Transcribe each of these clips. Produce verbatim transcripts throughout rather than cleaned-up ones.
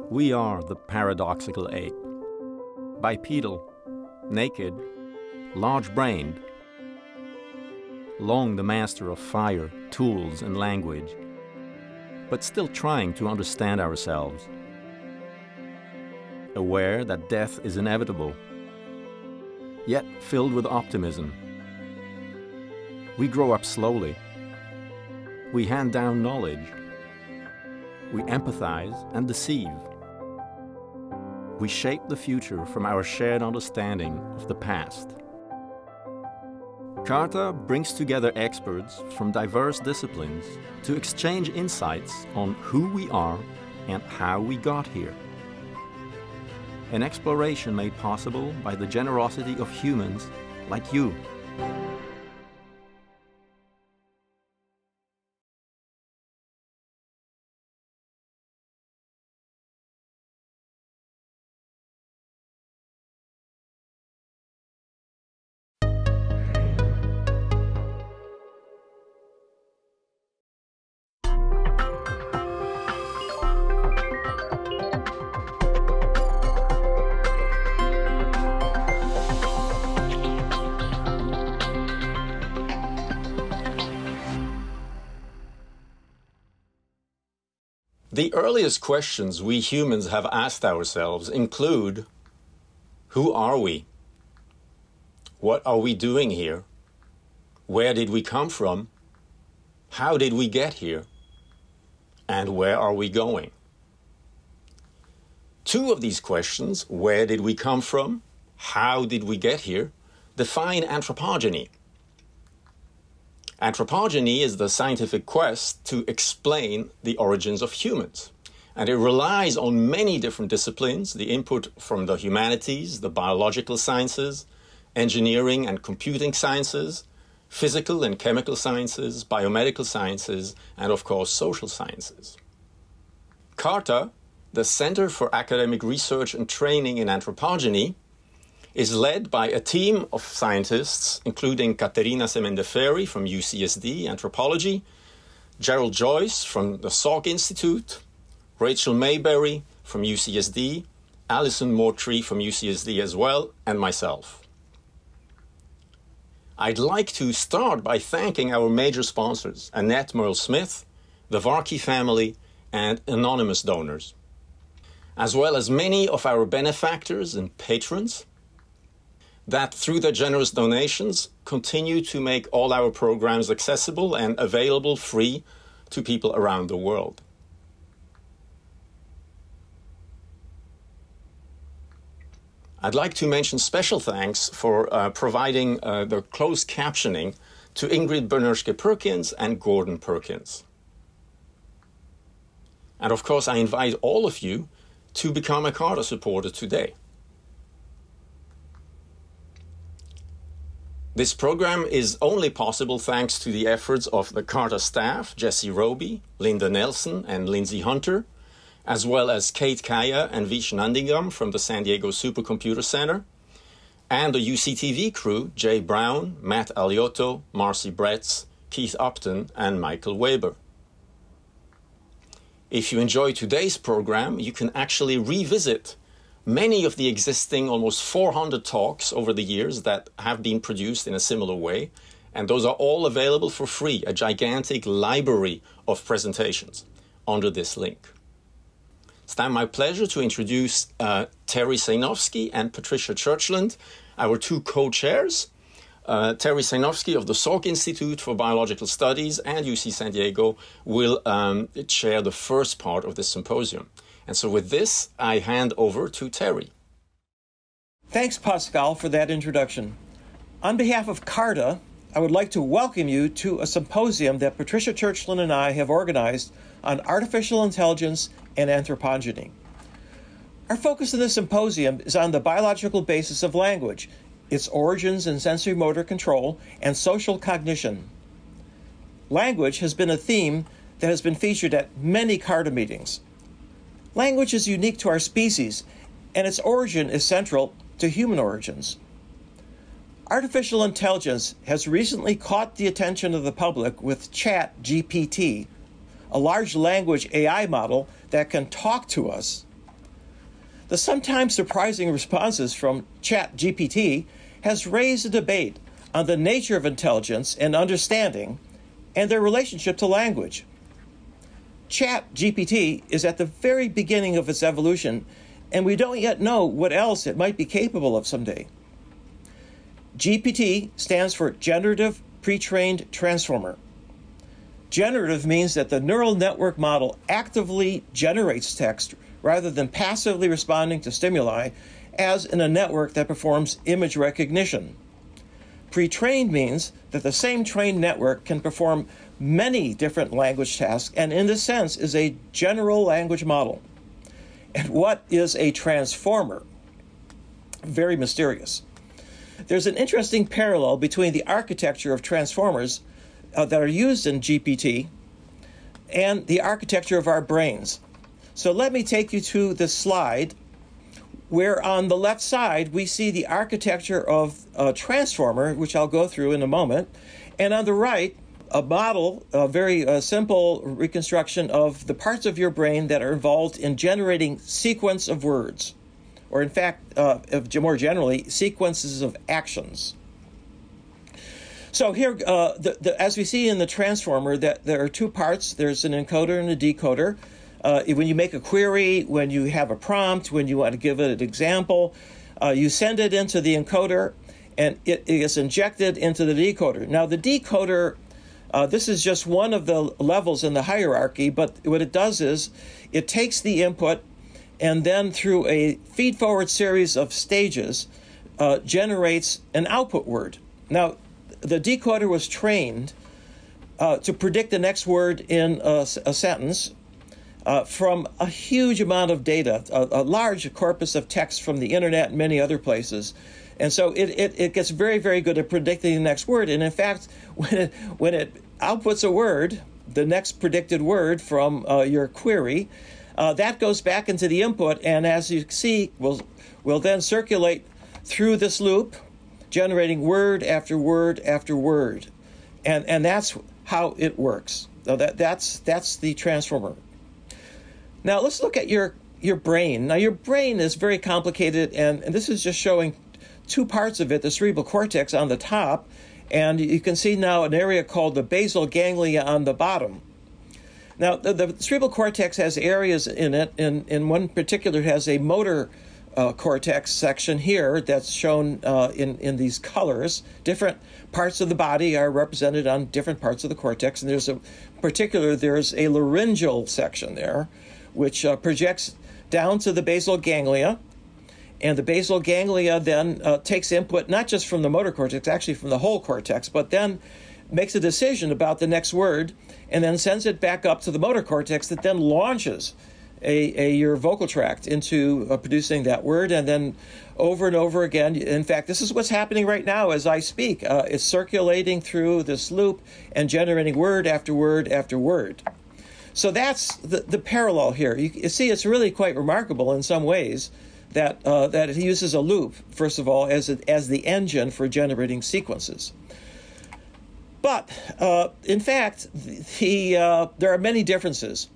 We are the paradoxical ape. Bipedal, naked, large-brained, long the master of fire, tools, and language, but still trying to understand ourselves. Aware that death is inevitable, yet filled with optimism. We grow up slowly. We hand down knowledge. We empathize and deceive. We shape the future from our shared understanding of the past. CARTA brings together experts from diverse disciplines to exchange insights on who we are and how we got here. An exploration made possible by the generosity of humans like you. The earliest questions we humans have asked ourselves include, who are we? What are we doing here? Where did we come from? How did we get here? And where are we going? Two of these questions, where did we come from? How did we get here? Define anthropogeny. Anthropogeny is the scientific quest to explain the origins of humans. And it relies on many different disciplines, the input from the humanities, the biological sciences, engineering and computing sciences, physical and chemical sciences, biomedical sciences, and of course social sciences. CARTA, the Center for Academic Research and Training in Anthropogeny, is led by a team of scientists, including Caterina Semendeferi from U C S D Anthropology, Gerald Joyce from the Salk Institute, Rachel Mayberry from U C S D, Alison Moortree from U C S D as well, and myself. I'd like to start by thanking our major sponsors, Annette Merle-Smith, the Varkey family, and anonymous donors, as well as many of our benefactors and patrons, that through their generous donations continue to make all our programs accessible and available free to people around the world. I'd like to mention special thanks for uh, providing uh, the closed captioning to Ingrid Bernurske-Perkins and Gordon Perkins. And of course, I invite all of you to become a CARTA supporter today. This program is only possible thanks to the efforts of the CARTA staff, Jesse Roby, Linda Nelson, and Lindsay Hunter, as well as Kate Kaya and Vish Nandingam from the San Diego Supercomputer Center, and the U C T V crew, Jay Brown, Matt Aliotto, Marcy Bretz, Keith Upton, and Michael Weber. If you enjoy today's program, you can actually revisit many of the existing almost four hundred talks over the years that have been produced in a similar way, and those are all available for free, a gigantic library of presentations under this link. It's now my pleasure to introduce uh, Terry Sejnowski and Patricia Churchland, our two co-chairs. Uh, Terry Sejnowski of the Salk Institute for Biological Studies and U C San Diego will um, chair the first part of this symposium. And so with this, I hand over to Terry. Thanks, Pascal, for that introduction. On behalf of CARTA, I would like to welcome you to a symposium that Patricia Churchland and I have organized on artificial intelligence and anthropogeny. Our focus in this symposium is on the biological basis of language, its origins in sensory motor control, and social cognition. Language has been a theme that has been featured at many CARTA meetings. Language is unique to our species, and its origin is central to human origins. Artificial intelligence has recently caught the attention of the public with Chat G P T, a large language A I model that can talk to us. The sometimes surprising responses from Chat G P T has raised a debate on the nature of intelligence and understanding and their relationship to language. Chat G P T is at the very beginning of its evolution, and we don't yet know what else it might be capable of someday. G P T stands for Generative Pre-trained Transformer. Generative means that the neural network model actively generates text rather than passively responding to stimuli, as in a network that performs image recognition. Pre-trained means that the same trained network can perform many different language tasks and, in this sense, is a general language model. And what is a transformer? Very mysterious. There's an interesting parallel between the architecture of transformers uh, that are used in G P T and the architecture of our brains. So let me take you to this slide where on the left side we see the architecture of a transformer, which I'll go through in a moment, and on the right a model, a very uh, simple reconstruction of the parts of your brain that are involved in generating sequence of words, or in fact, uh, more generally, sequences of actions. So here, uh, the, the, as we see in the transformer, that there are two parts. There's an encoder and a decoder. Uh, when you make a query, when you have a prompt, when you want to give it an example, uh, you send it into the encoder, and it, it is injected into the decoder. Now, the decoder, uh, this is just one of the levels in the hierarchy, but what it does is it takes the input and then through a feed-forward series of stages uh, generates an output word. Now, the decoder was trained uh, to predict the next word in a, a sentence uh, from a huge amount of data, a, a large corpus of text from the internet and many other places. And so it, it, it gets very, very good at predicting the next word. And in fact, when it, when it outputs a word, the next predicted word from uh, your query, uh, that goes back into the input, and as you see, will will then circulate through this loop, generating word after word after word. And and that's how it works. So that, that's, that's the transformer. Now let's look at your, your brain. Now your brain is very complicated, and, and this is just showing two parts of it, the cerebral cortex on the top, and you can see now an area called the basal ganglia on the bottom. Now the, the cerebral cortex has areas in it, and, and one particular has a motor Uh, cortex section here that's shown uh, in, in these colors. Different parts of the body are represented on different parts of the cortex, and there's a particular, there's a laryngeal section there, which uh, projects down to the basal ganglia, and the basal ganglia then uh, takes input not just from the motor cortex, actually from the whole cortex, but then makes a decision about the next word, and then sends it back up to the motor cortex that then launches A, a your vocal tract into uh, producing that word, and then over and over again. In fact, this is what's happening right now as I speak. Uh, it's circulating through this loop and generating word after word after word. So that's the, the parallel here. You, you see, it's really quite remarkable in some ways that uh, that it uses a loop, first of all, as, a, as the engine for generating sequences. But uh, in fact, the, uh, there are many differences.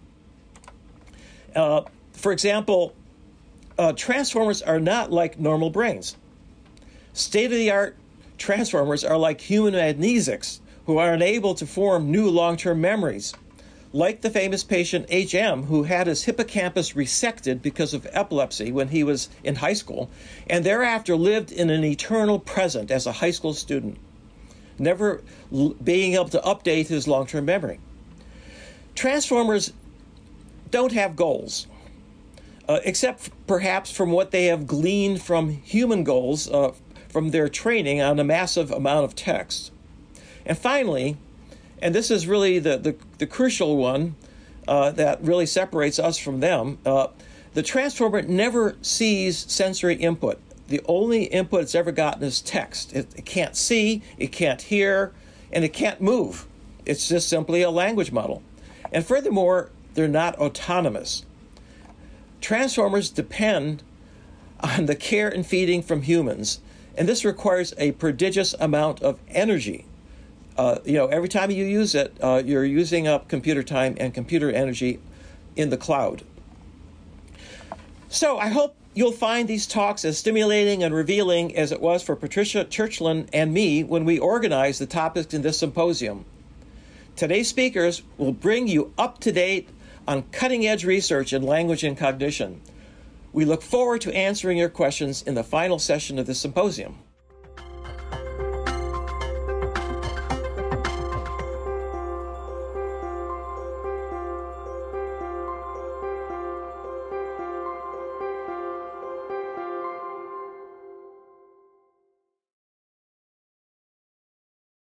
Uh, for example, uh, transformers are not like normal brains. State-of-the-art transformers are like human amnesics who are unable to form new long-term memories, like the famous patient H M who had his hippocampus resected because of epilepsy when he was in high school, and thereafter lived in an eternal present as a high school student, never l- being able to update his long-term memory. Transformers don't have goals, uh, except perhaps from what they have gleaned from human goals, uh, from their training on a massive amount of text. And finally, and this is really the, the, the crucial one uh, that really separates us from them, uh, the transformer never sees sensory input. The only input it's ever gotten is text. It, it can't see, it can't hear, and it can't move. It's just simply a language model. And furthermore, they're not autonomous. Transformers depend on the care and feeding from humans, and this requires a prodigious amount of energy. Uh, you know, every time you use it, uh, you're using up computer time and computer energy in the cloud. So I hope you'll find these talks as stimulating and revealing as it was for Patricia Churchland and me when we organized the topics in this symposium. Today's speakers will bring you up to date on cutting-edge research in language and cognition. We look forward to answering your questions in the final session of this symposium.